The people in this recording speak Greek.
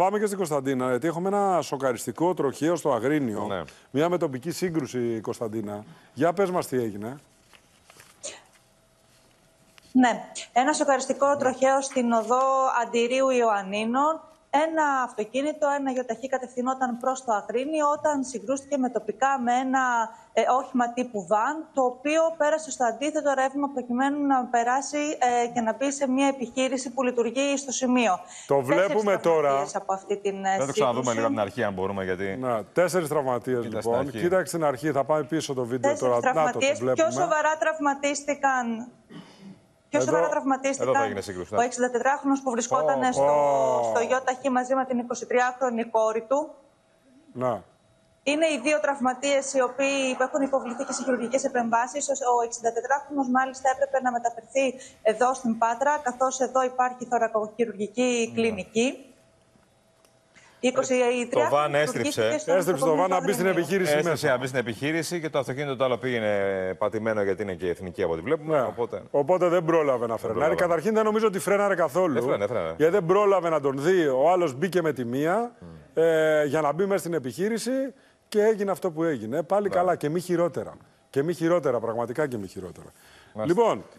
πάμε και στην Κωνσταντίνα, γιατί έχουμε ένα σοκαριστικό τροχαίο στο Αγρίνιο. Ναι. Μια μετοπική σύγκρουση, Κωνσταντίνα. Για πες μας τι έγινε. Ναι, ένα σοκαριστικό τροχαίο στην οδό Αντιρίου Ιωαννίνων. Ένα αυτοκίνητο, ένα γεωταχή κατευθυνόταν προς το Αγρίνιο όταν συγκρούστηκε με τοπικά με ένα όχημα τύπου βαν, το οποίο πέρασε στο αντίθετο ρεύμα προκειμένου να περάσει και να μπει σε μια επιχείρηση που λειτουργεί στο σημείο. Το βλέπουμε τώρα. Από αυτή την Θα το ξαναδούμε λίγο από την αρχή, αν μπορούμε. Γιατί... Να, 4 τραυματίες λοιπόν. Κοίταξε στην αρχή, θα πάμε πίσω το βίντεο 4 τώρα. Τραυματίες, να το βλέπουμε. πιο σοβαρά τραυματίστηκαν. Πιο σοβαρά τραυματίστηκαν ο 64χρονος που βρισκόταν στο ΙΟΤΑΧ μαζί με την 23χρονη κόρη του. Να. Είναι οι δύο τραυματίες οι οποίοι έχουν υποβληθεί και σε χειρουργικές επεμβάσεις. Ο 64χρονος μάλιστα έπρεπε να μεταφερθεί εδώ στην Πάτρα, καθώς εδώ υπάρχει θωρακοχειρουργική κλινική. Το βαν έστριψε. Έστριψε το βαν να μπει στην επιχείρηση. Έστριψε να μπει στην επιχείρηση και το αυτοκίνητο το άλλο πήγαινε πατημένο γιατί είναι και εθνική από ό,τι βλέπουμε. Ναι. Οπότε δεν πρόλαβε να φρενάρει. Καταρχήν δεν νομίζω ότι φρέναρε καθόλου. Έφρενε. Γιατί δεν πρόλαβε να τον δει. Ο άλλος μπήκε με τη μία για να μπει μέσα στην επιχείρηση και έγινε αυτό που έγινε. Πάλι καλά και μη χειρότερα. Και μη χειρότερα, πραγματικά και μη χειρότερα. Λοιπόν.